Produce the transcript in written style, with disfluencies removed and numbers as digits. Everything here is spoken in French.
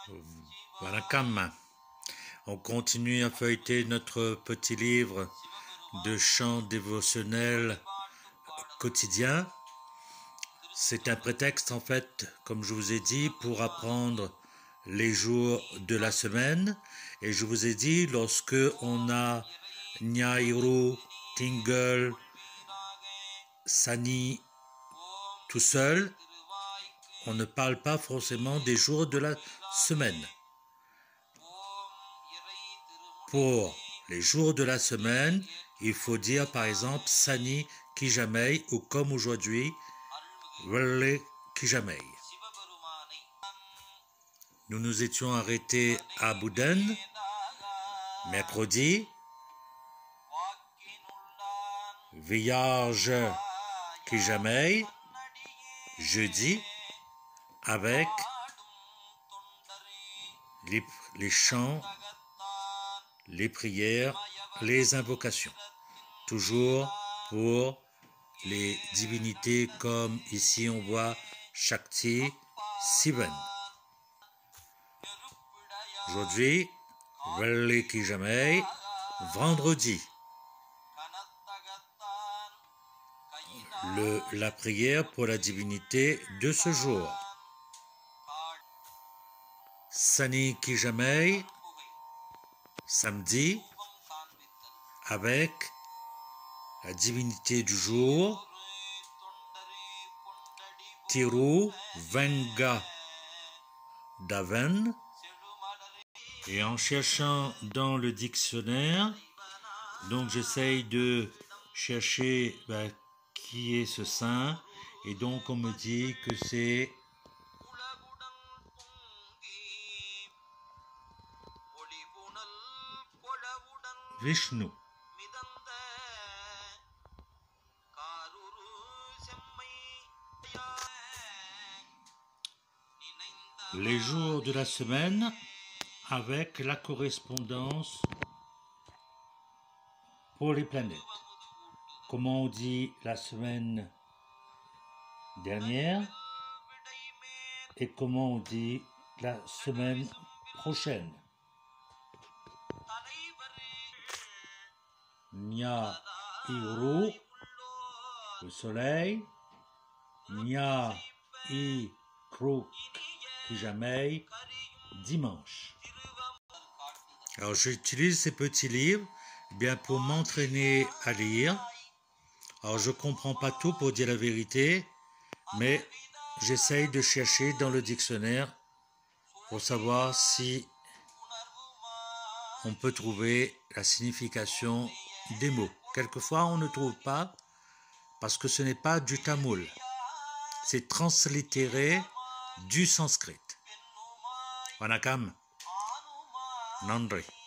Vanakkam. On continue à feuilleter notre petit livre de chants dévotionnels quotidiens. C'est un prétexte en fait, comme je vous ai dit, pour apprendre les jours de la semaine. Et je vous ai dit, lorsque on a Nyairu, Tingle, Sani tout seul, on ne parle pas forcément des jours de la semaine. Pour les jours de la semaine, il faut dire par exemple Sani Kijamei ou comme aujourd'hui, Velle Kijamei. Nous nous étions arrêtés à Bouden, mercredi, Vierge Kijamei, jeudi, avec les chants, les prières, les invocations. Toujours pour les divinités comme ici on voit Shakti, Sivan. Aujourd'hui, Velle Kijamei, vendredi. La prière pour la divinité de ce jour. Sani Kijamei, samedi, avec la divinité du jour, Tiru Venga Daven. Et en cherchant dans le dictionnaire, donc j'essaye de chercher qui est ce saint, et donc on me dit que c'est Vishnu. Les jours de la semaine avec la correspondance pour les planètes. Comment on dit la semaine dernière et comment on dit la semaine prochaine. Nyairu, le soleil. Nyairu Kijamei, dimanche. Alors j'utilise ces petits livres bien pour m'entraîner à lire. Alors je comprends pas tout pour dire la vérité, mais j'essaye de chercher dans le dictionnaire pour savoir si on peut trouver la signification des mots. Quelquefois on ne trouve pas parce que ce n'est pas du tamoul, c'est translittéré du sanskrit. Vanakkam. Nandri.